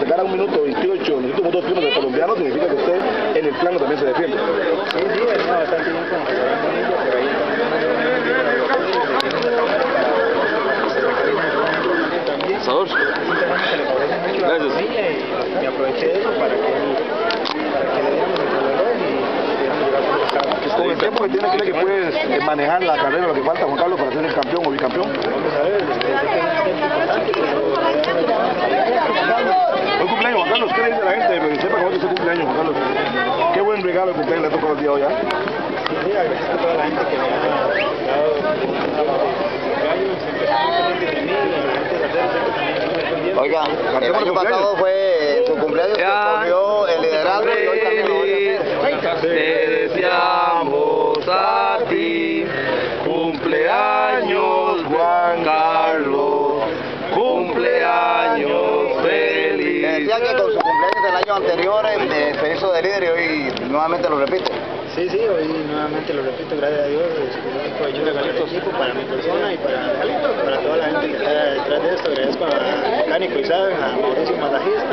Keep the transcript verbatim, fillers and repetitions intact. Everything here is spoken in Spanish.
regala un minuto veintiocho, los últimos dos turnos del colombiano, significa que usted en el plano también se defiende. Sí, sí, venía bastante bien con José Bonilla, por ahí también. Sabor. Gracias. Y aproveché eso para que, para que le diéramos el reloj y pudiéramos llegar por los carros. Con el tiempo que tiene, ¿cree que puedes manejar la carrera, lo que falta, Juan Carlos, para ser el campeón o bicampeón? Vamos a ver, desde Buen cumpleaños, Juan Carlos. ¿Qué le dice a la gente? Que sepa cómo es su cumpleaños, Juan Carlos. Qué buen regalo de cumpleaños le ha tocado el día de hoy, ¿eh? Sí, agradezco a toda la gente que me ha dado gallos, siempre está muy pendiente de mí, y la gente de la tercera siempre también estuvo pendiente. Oiga, el año pasado fue su cumpleaños que corrió el liderazgo y hoy también lo voy a hacer. Te deseamos a ti, cumpleaños Juan Carlos, cumpleaños feliz. Me decía que con su cumpleaños del año anterior eh, se hizo de líder y hoy nuevamente lo repite. Sí, sí, hoy nuevamente lo repito, gracias a Dios, específico de ayuda al equipo, para mi persona y para, para toda la gente que está detrás de esto. Agradezco a Mecánico Isaac, a Mauricio Masajista,